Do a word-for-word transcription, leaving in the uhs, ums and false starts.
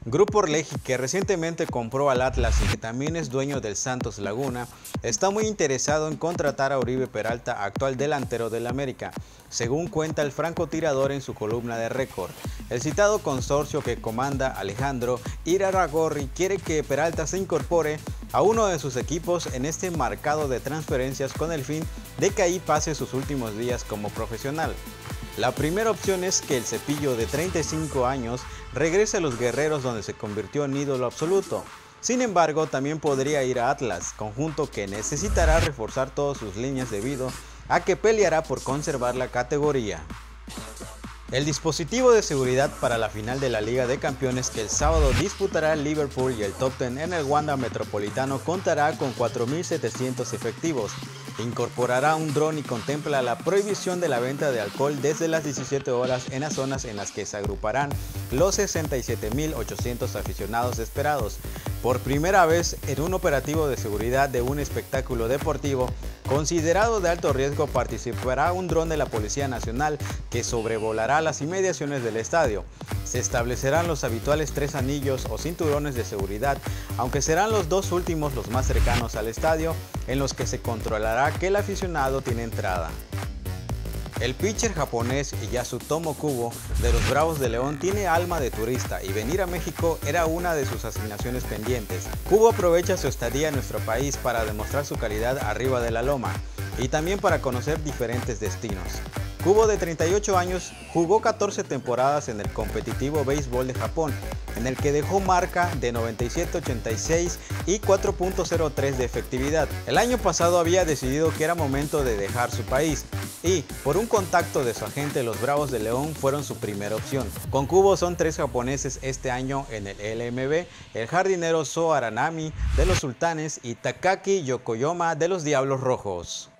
Grupo Orleji, que recientemente compró al Atlas y que también es dueño del Santos Laguna, está muy interesado en contratar a Oribe Peralta, actual delantero del América, según cuenta el francotirador en su columna de Récord. El citado consorcio que comanda Alejandro Irarrágorri quiere que Peralta se incorpore a uno de sus equipos en este mercado de transferencias con el fin de que ahí pase sus últimos días como profesional. La primera opción es que el Cepillo, de treinta y cinco años, regrese a los Guerreros, donde se convirtió en ídolo absoluto. Sin embargo, también podría ir a Atlas, conjunto que necesitará reforzar todas sus líneas debido a que peleará por conservar la categoría. El dispositivo de seguridad para la final de la Liga de Campeones, que el sábado disputará el Liverpool y el Tottenham en el Wanda Metropolitano, contará con cuatro mil setecientos efectivos. Incorporará un dron y contempla la prohibición de la venta de alcohol desde las diecisiete horas en las zonas en las que se agruparán los sesenta y siete mil ochocientos aficionados esperados. Por primera vez en un operativo de seguridad de un espectáculo deportivo considerado de alto riesgo, participará un dron de la Policía Nacional que sobrevolará las inmediaciones del estadio. Se establecerán los habituales tres anillos o cinturones de seguridad, aunque serán los dos últimos los más cercanos al estadio, en los que se controlará que el aficionado tiene entrada. El pitcher japonés Yasutomo Kubo de los Bravos de León tiene alma de turista y venir a México era una de sus asignaciones pendientes. Kubo aprovecha su estadía en nuestro país para demostrar su calidad arriba de la loma y también para conocer diferentes destinos. Kubo, de treinta y ocho años, jugó catorce temporadas en el competitivo béisbol de Japón, en el que dejó marca de noventa y siete punto ochenta y seis y cuatro punto cero tres de efectividad. El año pasado había decidido que era momento de dejar su país y, por un contacto de su agente, los Bravos de León fueron su primera opción. Con Kubo son tres japoneses este año en el L M B, el jardinero So Aranami de los Sultanes y Takaki Yokoyama de los Diablos Rojos.